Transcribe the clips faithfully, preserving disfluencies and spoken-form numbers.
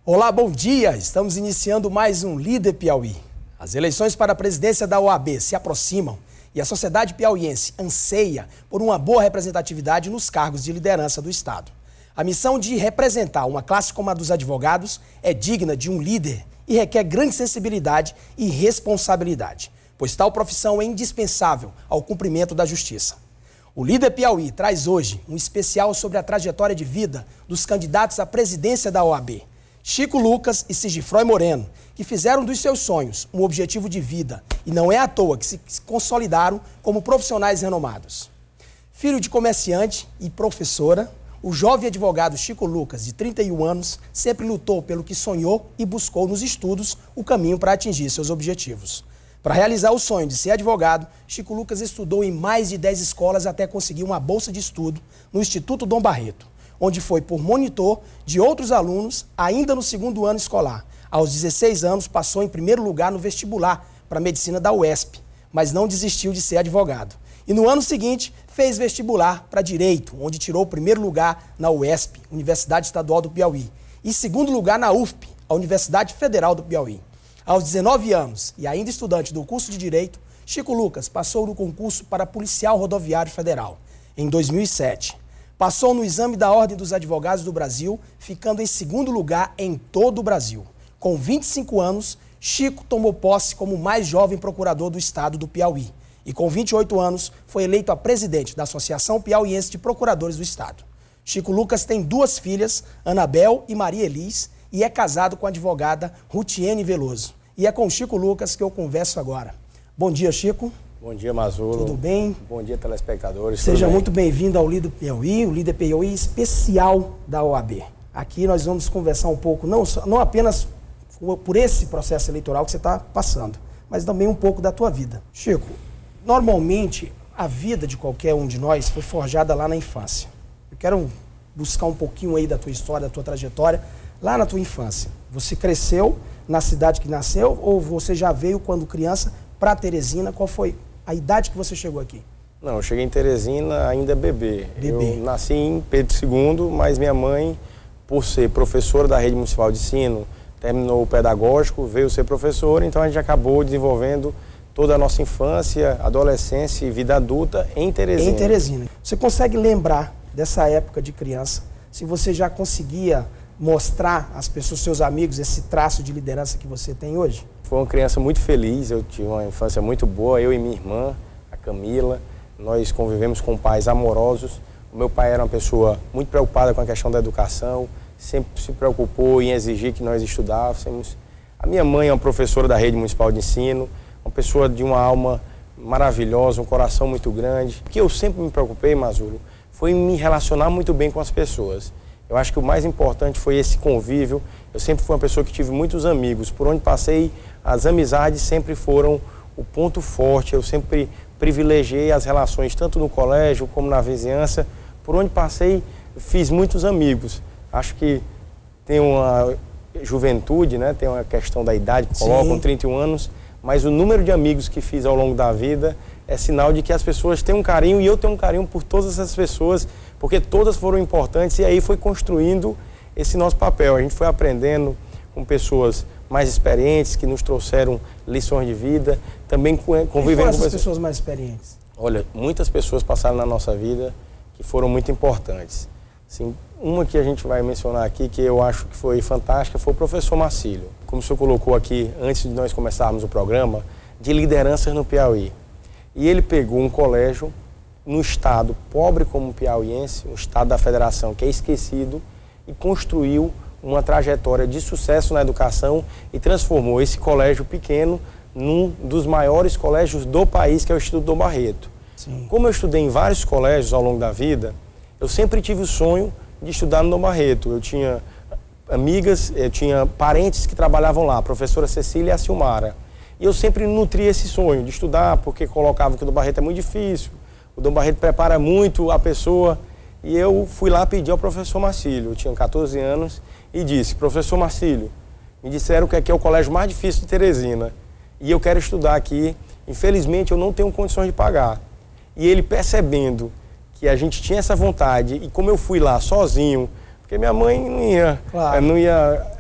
Olá, bom dia! Estamos iniciando mais um Líder Piauí. As eleições para a presidência da O A B se aproximam e a sociedade piauiense anseia por uma boa representatividade nos cargos de liderança do Estado. A missão de representar uma classe como a dos advogados é digna de um líder e requer grande sensibilidade e responsabilidade, pois tal profissão é indispensável ao cumprimento da justiça. O Líder Piauí traz hoje um especial sobre a trajetória de vida dos candidatos à presidência da O A B. Chico Lucas e Sigifrói Moreno, que fizeram dos seus sonhos um objetivo de vida e não é à toa que se consolidaram como profissionais renomados. Filho de comerciante e professora, o jovem advogado Chico Lucas, de trinta e um anos, sempre lutou pelo que sonhou e buscou nos estudos o caminho para atingir seus objetivos. Para realizar o sonho de ser advogado, Chico Lucas estudou em mais de dez escolas até conseguir uma bolsa de estudo no Instituto Dom Barreto, onde foi por monitor de outros alunos ainda no segundo ano escolar. Aos dezesseis anos, passou em primeiro lugar no vestibular para medicina da U E S P, mas não desistiu de ser advogado. E no ano seguinte, fez vestibular para direito, onde tirou o primeiro lugar na U E S P, Universidade Estadual do Piauí, e segundo lugar na U F P, a Universidade Federal do Piauí. Aos dezenove anos, e ainda estudante do curso de Direito, Chico Lucas passou no concurso para Policial Rodoviário Federal, em dois mil e sete. Passou no exame da Ordem dos Advogados do Brasil, ficando em segundo lugar em todo o Brasil. Com vinte e cinco anos, Chico tomou posse como o mais jovem procurador do estado do Piauí. E com vinte e oito anos, foi eleito a presidente da Associação Piauiense de Procuradores do Estado. Chico Lucas tem duas filhas, Anabel e Maria Elis, e é casado com a advogada Rutiene Veloso. E é com Chico Lucas que eu converso agora. Bom dia, Chico. Bom dia, Mazzulo. Tudo bem? Bom dia, telespectadores. Seja muito bem-vindo ao Líder Piauí, o Líder Piauí especial da O A B. Aqui nós vamos conversar um pouco, não, não apenas por esse processo eleitoral que você está passando, mas também um pouco da tua vida. Chico, normalmente a vida de qualquer um de nós foi forjada lá na infância. Eu quero buscar um pouquinho aí da tua história, da tua trajetória, lá na tua infância. Você cresceu na cidade que nasceu ou você já veio quando criança para Teresina? Qual foi a idade que você chegou aqui? Não, eu cheguei em Teresina ainda bebê. Bebê. Eu nasci em Pedro segundo, mas minha mãe, por ser professora da Rede Municipal de Ensino, terminou o pedagógico, veio ser professora, então a gente acabou desenvolvendo toda a nossa infância, adolescência e vida adulta em Teresina. Em Teresina. Você consegue lembrar dessa época de criança, se você já conseguia mostrar às pessoas, seus amigos, esse traço de liderança que você tem hoje? Foi uma criança muito feliz, eu tive uma infância muito boa, eu e minha irmã, a Camila, nós convivemos com pais amorosos. O meu pai era uma pessoa muito preocupada com a questão da educação, sempre se preocupou em exigir que nós estudássemos. A minha mãe é uma professora da Rede Municipal de Ensino, uma pessoa de uma alma maravilhosa, um coração muito grande. O que eu sempre me preocupei, Mazzulo, foi me relacionar muito bem com as pessoas. Eu acho que o mais importante foi esse convívio. Eu sempre fui uma pessoa que tive muitos amigos. Por onde passei, as amizades sempre foram o ponto forte. Eu sempre privilegiei as relações, tanto no colégio como na vizinhança. Por onde passei, fiz muitos amigos. Acho que tem uma juventude, né? Tem uma questão da idade que colocam, trinta e um anos, mas o número de amigos que fiz ao longo da vida é sinal de que as pessoas têm um carinho, e eu tenho um carinho por todas essas pessoas, porque todas foram importantes, e aí foi construindo esse nosso papel. A gente foi aprendendo com pessoas mais experientes, que nos trouxeram lições de vida, também convivendo com essas pessoas... pessoas mais experientes? Olha, muitas pessoas passaram na nossa vida que foram muito importantes. Assim, uma que a gente vai mencionar aqui, que eu acho que foi fantástica, foi o professor Marcílio. Como o senhor colocou aqui, antes de nós começarmos o programa, de lideranças no Piauí. E ele pegou um colégio no estado pobre como o piauiense, um estado da federação que é esquecido, e construiu uma trajetória de sucesso na educação e transformou esse colégio pequeno num dos maiores colégios do país, que é o Instituto Dom Barreto. Sim. Como eu estudei em vários colégios ao longo da vida, eu sempre tive o sonho de estudar no Dom Barreto. Eu tinha amigas, eu tinha parentes que trabalhavam lá, a professora Cecília e a Silmara. E eu sempre nutri esse sonho de estudar, porque colocavam que o Dom Barreto é muito difícil, o Dom Barreto prepara muito a pessoa. E eu fui lá pedir ao professor Marcílio, eu tinha quatorze anos, e disse: professor Marcílio, me disseram que aqui é o colégio mais difícil de Teresina, e eu quero estudar aqui, infelizmente eu não tenho condições de pagar. E ele, percebendo que a gente tinha essa vontade, e como eu fui lá sozinho, porque minha mãe não ia, claro. não ia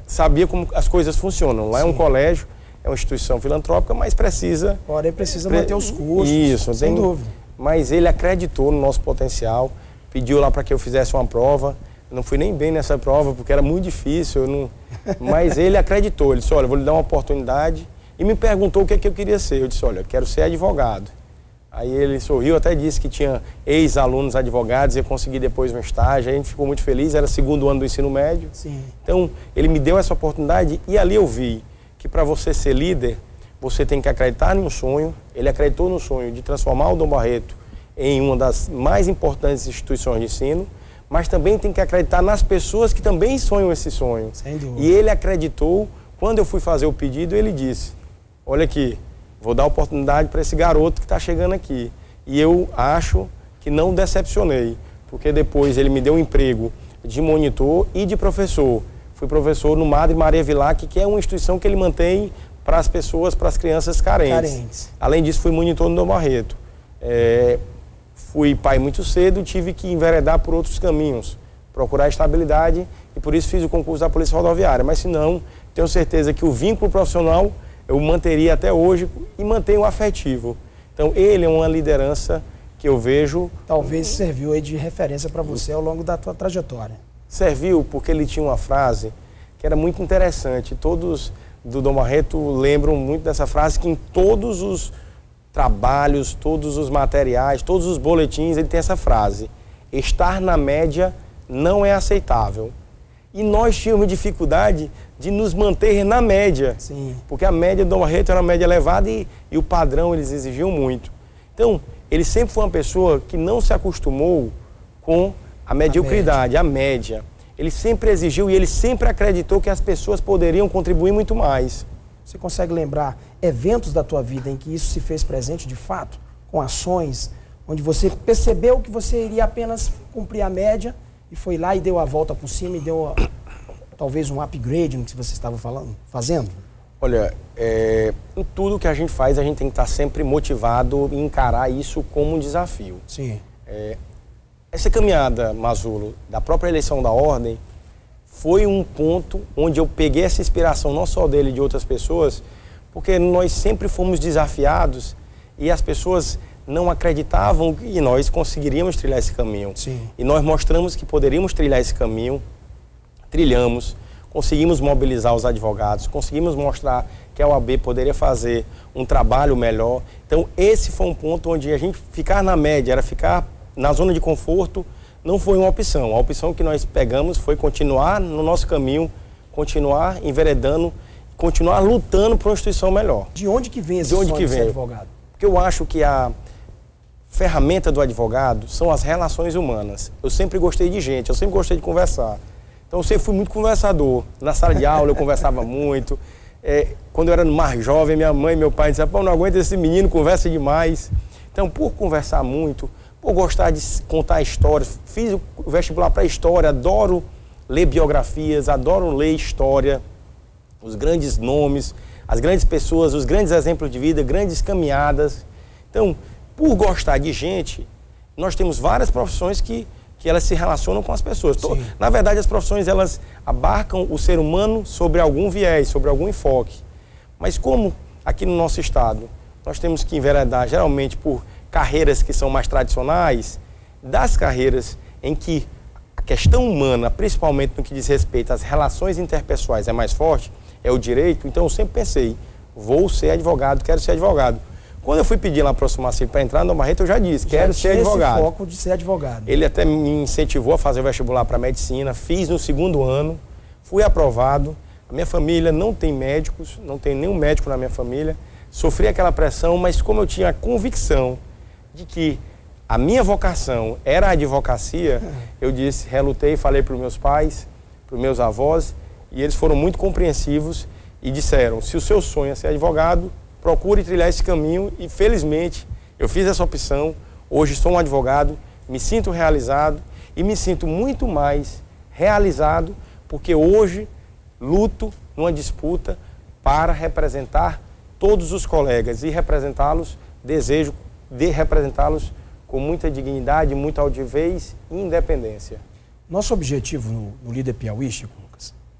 sabia como as coisas funcionam. Lá Sim. é um colégio, é uma instituição filantrópica, mas precisa... Porém, precisa pre... manter os custos, Isso, sem tem... dúvida. Mas ele acreditou no nosso potencial, pediu lá para que eu fizesse uma prova. Eu não fui nem bem nessa prova, porque era muito difícil, eu não... mas ele acreditou. Ele disse, olha, vou lhe dar uma oportunidade. E me perguntou o que, é que eu queria ser. Eu disse, olha, eu quero ser advogado. Aí ele sorriu, até disse que tinha ex-alunos advogados, ia conseguir depois um estágio. Aí a gente ficou muito feliz, era segundo ano do ensino médio. Sim. Então, ele me deu essa oportunidade e ali eu vi que para você ser líder, você tem que acreditar em um sonho. Ele acreditou no sonho de transformar o Dom Barreto em uma das mais importantes instituições de ensino, mas também tem que acreditar nas pessoas que também sonham esse sonho. Sem dúvida. E ele acreditou. Quando eu fui fazer o pedido, ele disse, olha aqui, vou dar oportunidade para esse garoto que está chegando aqui. E eu acho que não decepcionei, porque depois ele me deu um emprego de monitor e de professor. Fui professor no Madre Maria Vilac, que é uma instituição que ele mantém para as pessoas, para as crianças carentes. carentes. Além disso, fui monitor no Dom Barreto. É, fui pai muito cedo, tive que enveredar por outros caminhos, procurar estabilidade, e por isso fiz o concurso da Polícia Rodoviária. Mas se não, tenho certeza que o vínculo profissional eu manteria até hoje e mantenho o afetivo. Então, ele é uma liderança que eu vejo... Talvez serviu aí de referência para você ao longo da tua trajetória. Serviu porque ele tinha uma frase que era muito interessante. Todos do Dom Barreto lembram muito dessa frase, que em todos os trabalhos, todos os materiais, todos os boletins, ele tem essa frase. Estar na média não é aceitável. E nós tínhamos dificuldade de nos manter na média. Sim. Porque a média do Dom Barreto era uma média elevada e, e o padrão eles exigiam muito. Então, ele sempre foi uma pessoa que não se acostumou com a mediocridade, a média. a média. Ele sempre exigiu e ele sempre acreditou que as pessoas poderiam contribuir muito mais. Você consegue lembrar eventos da tua vida em que isso se fez presente de fato? Com ações, onde você percebeu que você iria apenas cumprir a média e foi lá e deu a volta por cima e deu a, talvez um upgrade no que você estava falando, fazendo? Olha, é, em tudo que a gente faz, a gente tem que estar sempre motivado e encarar isso como um desafio. Sim. É, essa caminhada, Mazulo, da própria eleição da ordem, foi um ponto onde eu peguei essa inspiração, não só dele e de outras pessoas, porque nós sempre fomos desafiados e as pessoas não acreditavam que nós conseguiríamos trilhar esse caminho. Sim. E nós mostramos que poderíamos trilhar esse caminho, trilhamos, conseguimos mobilizar os advogados, conseguimos mostrar que a O A B poderia fazer um trabalho melhor. Então, esse foi um ponto onde a gente ficar na média, era ficar na zona de conforto, não foi uma opção. A opção que nós pegamos foi continuar no nosso caminho, continuar enveredando, continuar lutando por uma instituição melhor. De onde que vem esse de onde sonho que de ser vem? advogado? Porque eu acho que a ferramenta do advogado são as relações humanas. Eu sempre gostei de gente, eu sempre gostei de conversar. Então eu sempre fui muito conversador. Na sala de aula eu conversava muito. É, quando eu era mais jovem, minha mãe e meu pai diziam, pô, não aguento esse menino, conversa demais. Então, por conversar muito, por gostar de contar histórias, fiz o vestibular para história, adoro ler biografias, adoro ler história, os grandes nomes, as grandes pessoas, os grandes exemplos de vida, grandes caminhadas. Então, por gostar de gente, nós temos várias profissões que, que elas se relacionam com as pessoas. Sim. Na verdade, as profissões, elas abarcam o ser humano sobre algum viés, sobre algum enfoque. Mas como aqui no nosso estado, nós temos que enveredar geralmente por carreiras que são mais tradicionais, das carreiras em que a questão humana, principalmente no que diz respeito às relações interpessoais, é mais forte, é o direito. Então eu sempre pensei, vou ser advogado, quero ser advogado. Quando eu fui pedir lá para o Marcelo para entrar no Dom Barreto, eu já disse, já quero ser advogado. Esse foco de ser advogado. Ele até me incentivou a fazer o vestibular para medicina, fiz no segundo ano, fui aprovado. A minha família não tem médicos, não tem nenhum médico na minha família. Sofri aquela pressão, mas como eu tinha a convicção de que a minha vocação era a advocacia, eu disse, relutei, falei para os meus pais, para os meus avós, e eles foram muito compreensivos e disseram, se o seu sonho é ser advogado, procure trilhar esse caminho. E felizmente eu fiz essa opção, hoje sou um advogado, me sinto realizado e me sinto muito mais realizado porque hoje luto numa disputa para representar todos os colegas e representá-los, desejo de representá-los com muita dignidade, muita altivez e independência. Nosso objetivo no, no Líder Piauí, Chico Lucas,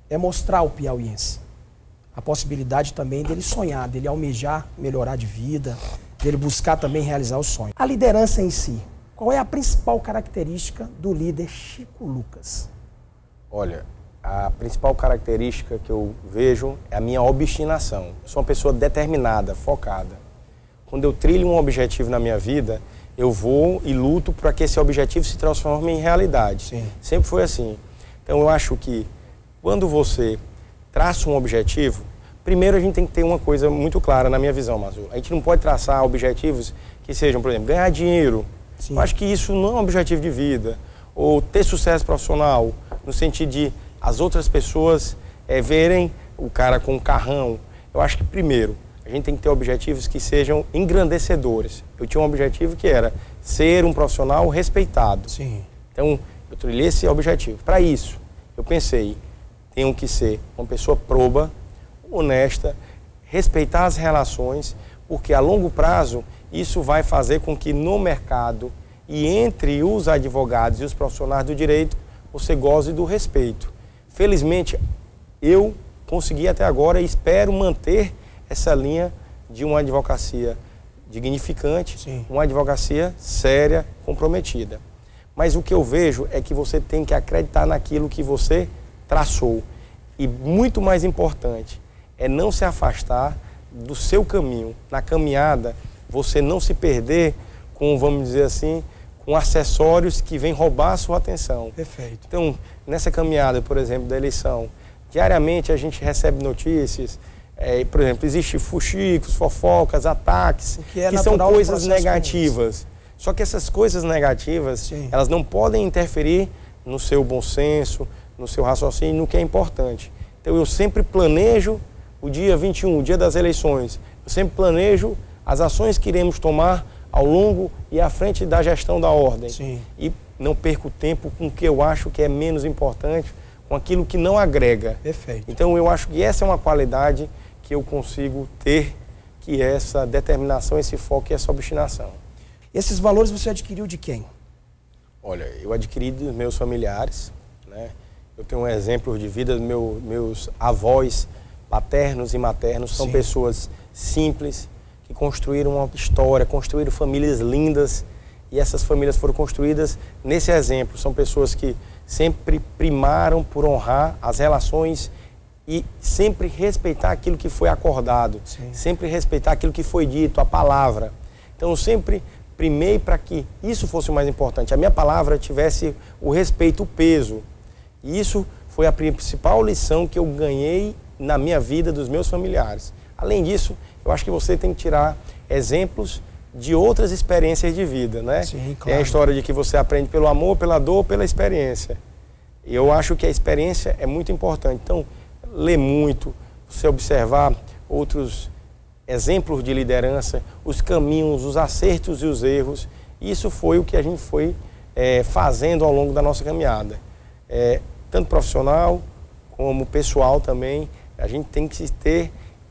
é mostrar ao piauiense a possibilidade também dele sonhar, dele almejar melhorar de vida, dele buscar também realizar o sonho. A liderança em si, qual é a principal característica do líder Chico Lucas? Olha, a principal característica que eu vejo é a minha obstinação. Eu sou uma pessoa determinada, focada. Quando eu trilho um objetivo na minha vida, eu vou e luto para que esse objetivo se transforme em realidade. Sim. Sempre foi assim. Então eu acho que quando você traça um objetivo, primeiro a gente tem que ter uma coisa muito clara na minha visão, Mazul. A gente não pode traçar objetivos que sejam, por exemplo, ganhar dinheiro. Sim. Eu acho que isso não é um objetivo de vida. Ou ter sucesso profissional, no sentido de as outras pessoas é, verem o cara com um carrão. Eu acho que, primeiro, a gente tem que ter objetivos que sejam engrandecedores. Eu tinha um objetivo que era ser um profissional respeitado. Sim. Então, eu trilhei esse objetivo. Para isso, eu pensei, tenho que ser uma pessoa proba, honesta, respeitar as relações, porque a longo prazo isso vai fazer com que no mercado e entre os advogados e os profissionais do direito você goze do respeito. Felizmente, eu consegui até agora e espero manter essa linha de uma advocacia dignificante, Sim. uma advocacia séria, comprometida. Mas o que eu vejo é que você tem que acreditar naquilo que você traçou. E muito mais importante é não se afastar do seu caminho. Na caminhada, você não se perder com, vamos dizer assim, com acessórios que vêm roubar a sua atenção. Perfeito. Então, nessa caminhada, por exemplo, da eleição, diariamente a gente recebe notícias, é, por exemplo, existem fuxicos, fofocas, ataques, que, é que são coisas negativas. Só que essas coisas negativas, Sim. elas não podem interferir no seu bom senso, no seu raciocínio, no que é importante. Então, eu sempre planejo o dia vinte e um, o dia das eleições. Eu sempre planejo as ações que iremos tomar ao longo e à frente da gestão da ordem. Sim. E não perco tempo com o que eu acho que é menos importante, com aquilo que não agrega. Perfeito. Então eu acho que essa é uma qualidade que eu consigo ter, que é essa determinação, esse foco e essa obstinação. Esses valores você adquiriu de quem? Olha, eu adquiri dos meus familiares, né? Eu tenho um exemplo de vida, meu, meus avós paternos e maternos, são Sim. pessoas simples, que construíram uma história, construíram famílias lindas, e essas famílias foram construídas nesse exemplo. São pessoas que sempre primaram por honrar as relações e sempre respeitar aquilo que foi acordado, Sim. sempre respeitar aquilo que foi dito, a palavra. Então eu sempre primei para que isso fosse o mais importante, a minha palavra tivesse o respeito, o peso. E isso foi a principal lição que eu ganhei na minha vida dos meus familiares. Além disso, eu acho que você tem que tirar exemplos de outras experiências de vida, né? Sim, claro. É a história de que você aprende pelo amor, pela dor, pela experiência. E eu acho que a experiência é muito importante. Então, ler muito, você observar outros exemplos de liderança, os caminhos, os acertos e os erros. Isso foi o que a gente foi é, fazendo ao longo da nossa caminhada. É, tanto profissional como pessoal também, a gente tem que ter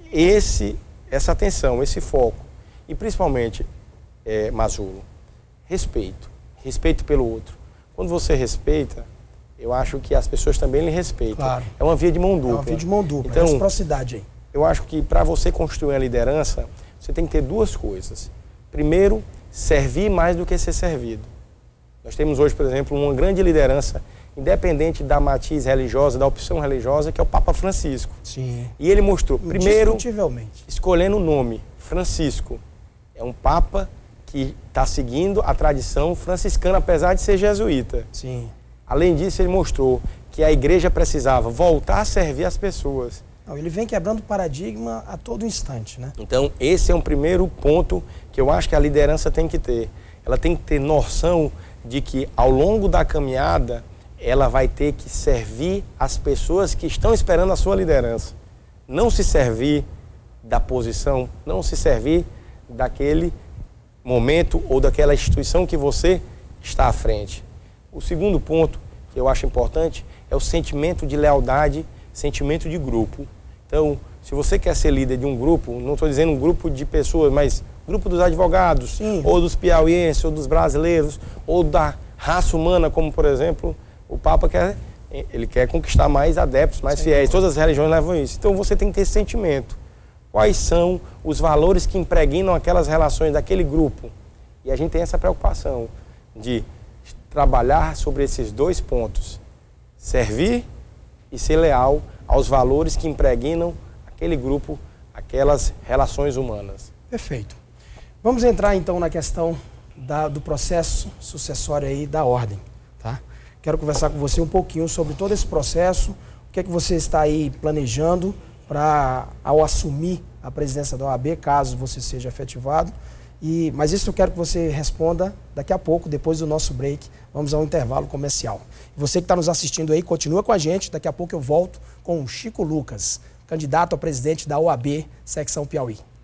esse, essa atenção, esse foco. E principalmente, é, Mazulo, respeito. Respeito pelo outro. Quando você respeita, eu acho que as pessoas também lhe respeitam. Claro. É uma via de mão dupla. É uma via de mão dupla, então, é reciprocidade aí. Eu acho que para você construir a liderança, você tem que ter duas coisas. Primeiro, servir mais do que ser servido. Nós temos hoje, por exemplo, uma grande liderança, independente da matiz religiosa, da opção religiosa, que é o Papa Francisco. Sim. E ele mostrou, primeiro, escolhendo o nome, Francisco. É um Papa que está seguindo a tradição franciscana, apesar de ser jesuíta. Sim. Além disso, ele mostrou que a igreja precisava voltar a servir as pessoas. Não, ele vem quebrando paradigma a todo instante, né? Então, esse é um primeiro ponto que eu acho que a liderança tem que ter. Ela tem que ter noção de que, ao longo da caminhada, ela vai ter que servir as pessoas que estão esperando a sua liderança. Não se servir da posição, não se servir daquele momento ou daquela instituição que você está à frente. O segundo ponto que eu acho importante é o sentimento de lealdade, sentimento de grupo. Então, se você quer ser líder de um grupo, não estou dizendo um grupo de pessoas, mas grupo dos advogados, Sim. ou dos piauienses, ou dos brasileiros, ou da raça humana, como, por exemplo, o Papa quer ele quer conquistar mais adeptos, mais Sim, fiéis. Todas as religiões levam isso. Então você tem que ter esse sentimento. Quais são os valores que impregnam aquelas relações daquele grupo? E a gente tem essa preocupação de trabalhar sobre esses dois pontos. Servir e ser leal aos valores que impregnam aquele grupo, aquelas relações humanas. Perfeito. Vamos entrar então na questão da, do processo sucessório aí da ordem, tá? Quero conversar com você um pouquinho sobre todo esse processo, o que é que você está aí planejando para, ao assumir a presidência da O A B, caso você seja efetivado. E, mas isso eu quero que você responda daqui a pouco, depois do nosso break. Vamos ao intervalo comercial. Você que está nos assistindo aí, continua com a gente. Daqui a pouco eu volto com o Chico Lucas, candidato a presidente da O A B, secção Piauí.